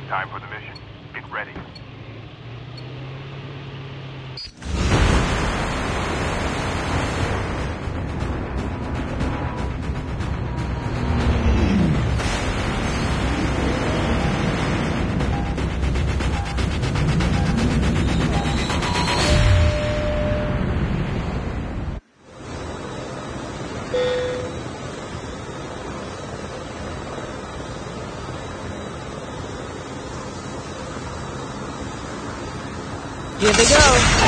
Time for the mission. Get ready. Here they go.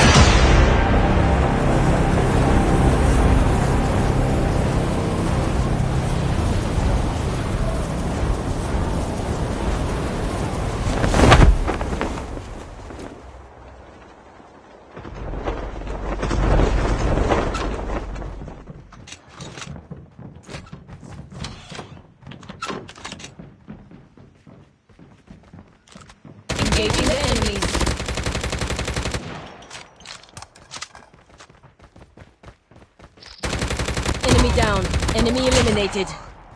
Engaging the enemies. Enemy down. Enemy eliminated.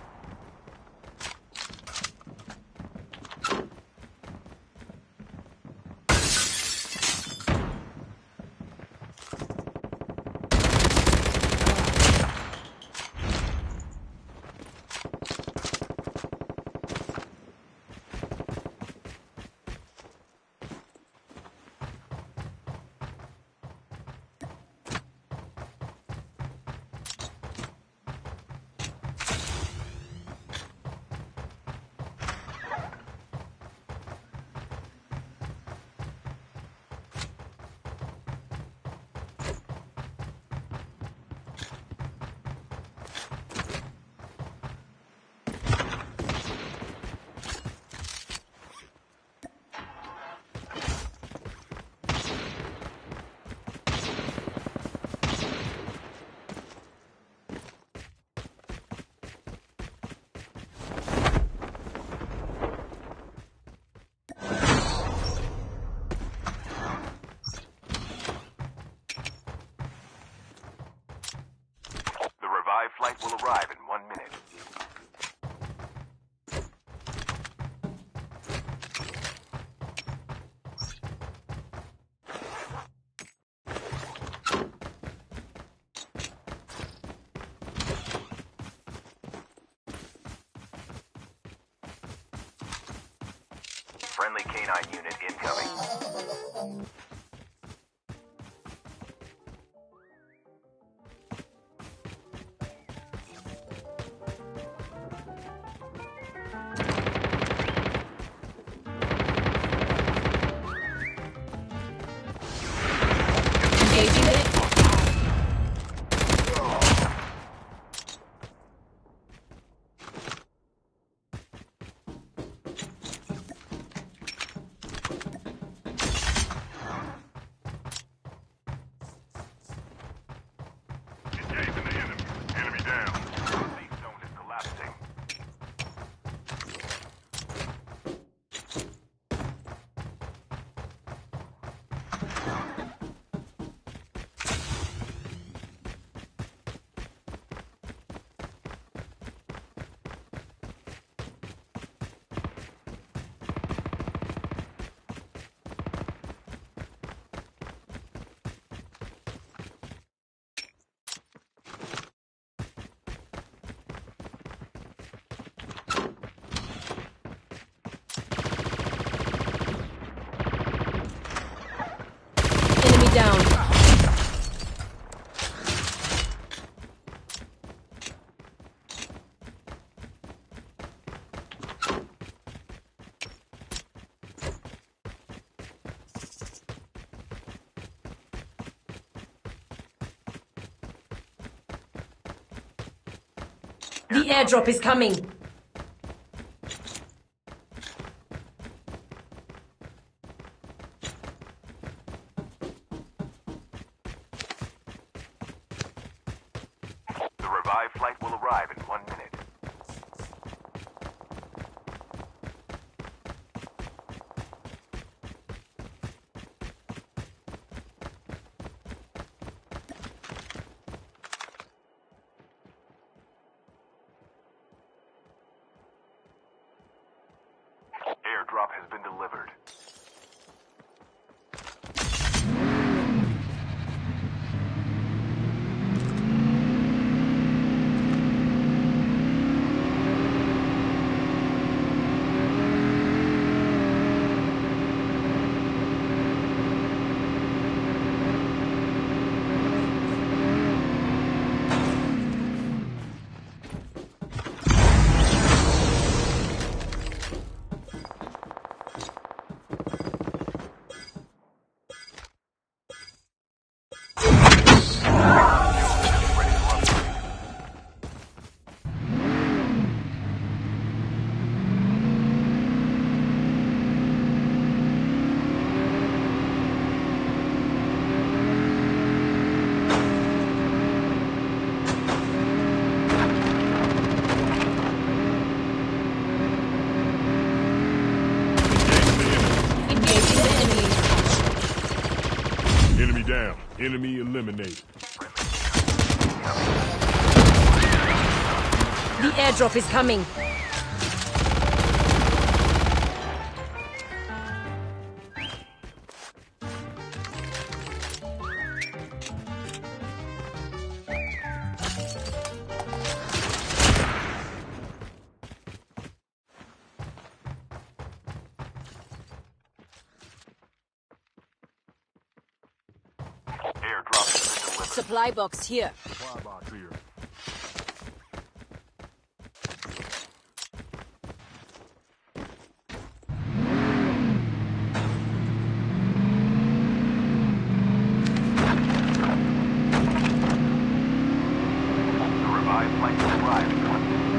Flight will arrive in 1 minute. Friendly canine unit incoming. Engaging it. Engaging the enemy. Enemy down. Safe zone is collapsing. Enemy down. The airdrop is coming. The revived flight will arrive in 1 minute. Airdrop has been delivered. Engaging the enemies. Enemy down. Enemy eliminated. The airdrop is coming. Airdrop has been delivered. Supply box here. Supply box here. The revived flight will arrive in 1 minute.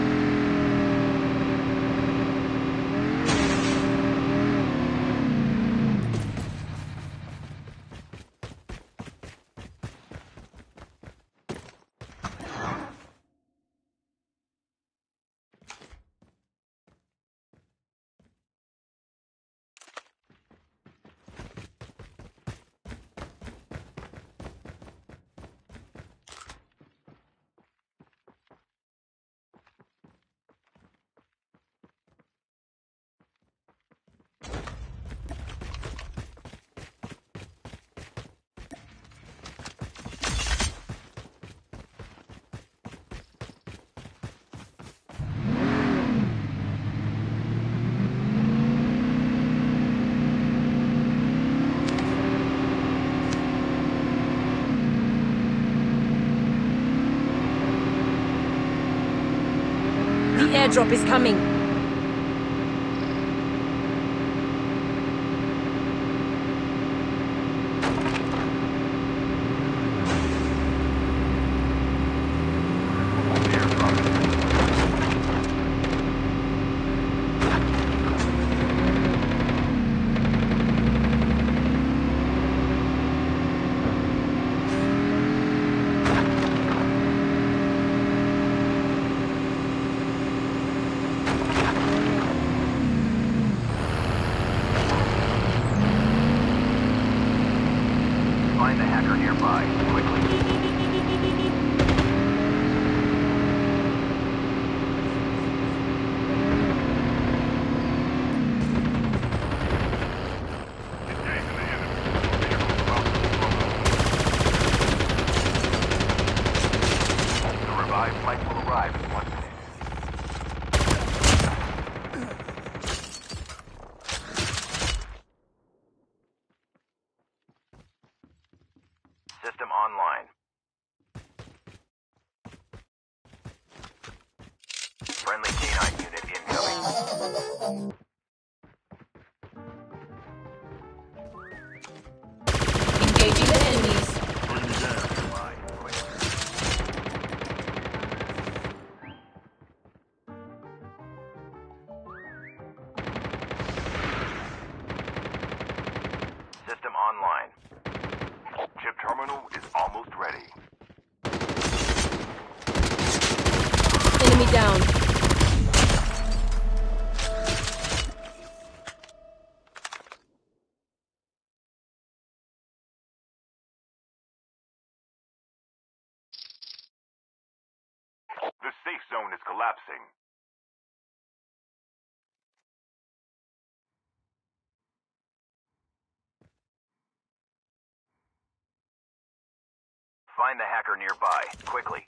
The airdrop is coming. Airdrop has been Find the hacker nearby, quickly. Engaging the enemy. Vehicle about to deploy. The revived flight will arrive in 1 minute. System online. Friendly canine unit incoming. Engaging the enemies. Enemy down. Line, quickly. System online. Chip terminal is almost ready. Enemy down. The safe zone is collapsing. Find the hacker nearby, quickly.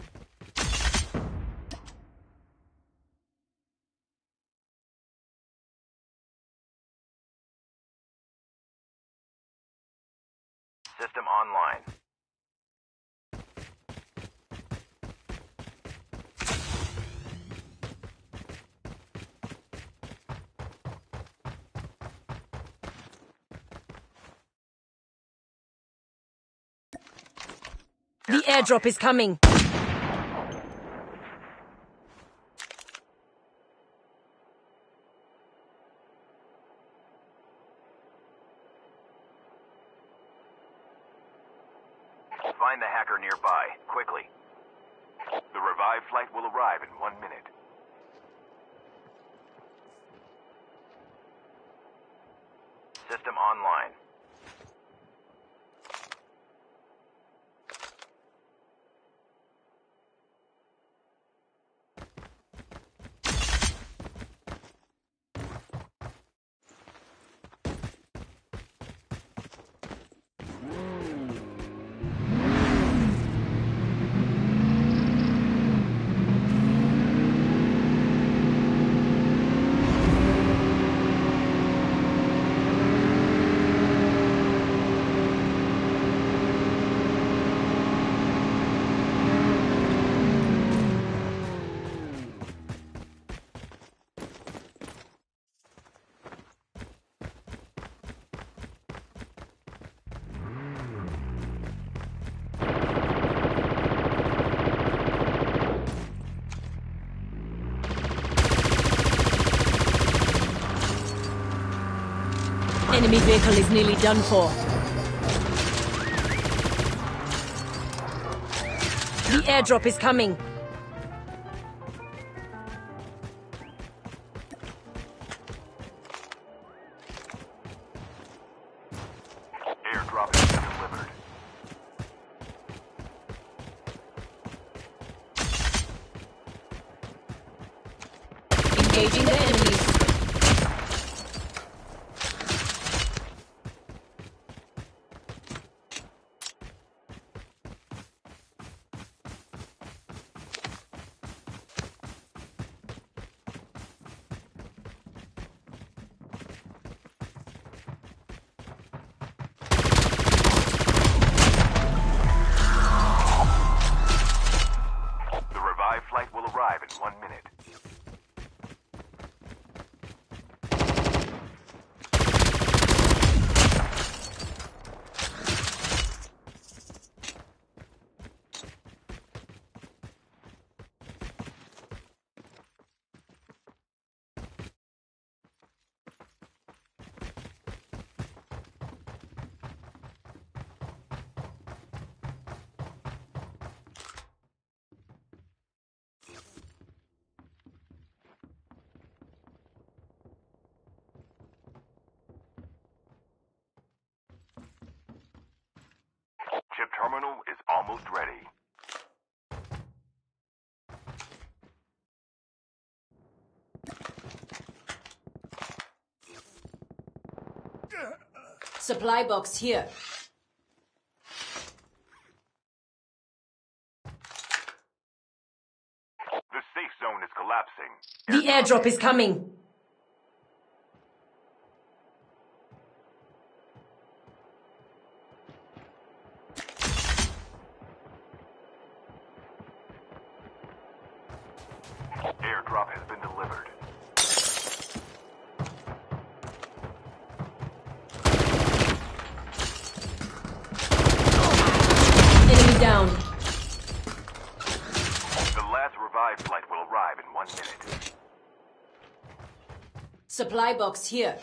System online. The airdrop is coming. Find the hacker nearby, quickly. The revived flight will arrive in 1 minute. System online. Enemy vehicle is nearly done for. The airdrop is coming. Airdrop has been delivered. Engaging the enemies. The revived flight will arrive in 1 minute. Chip terminal is almost ready. Supply box here. The safe zone is collapsing. The airdrop is coming. Airdrop has been delivered. Enemy down. The last revived flight will arrive in 1 minute. Supply box here.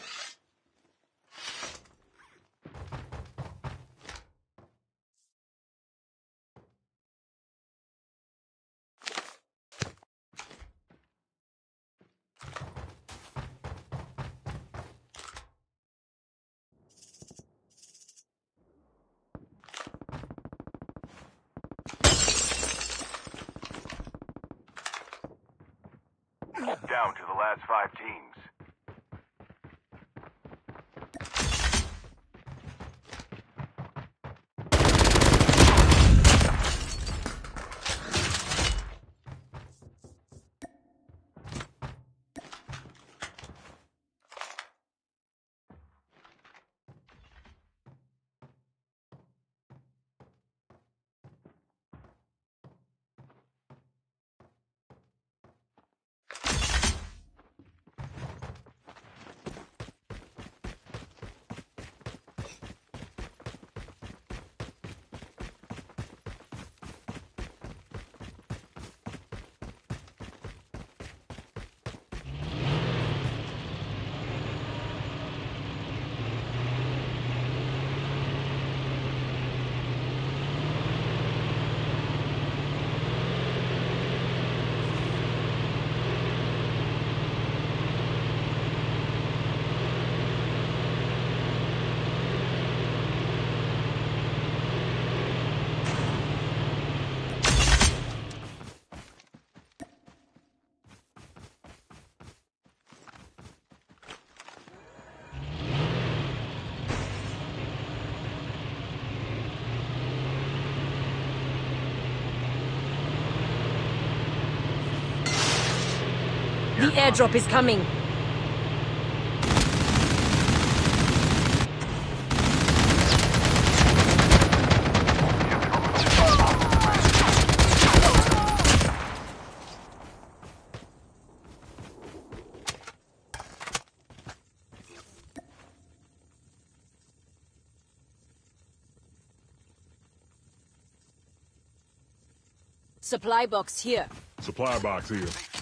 Down to the last 5 teams. The airdrop is coming. Supply box here. Supply box here.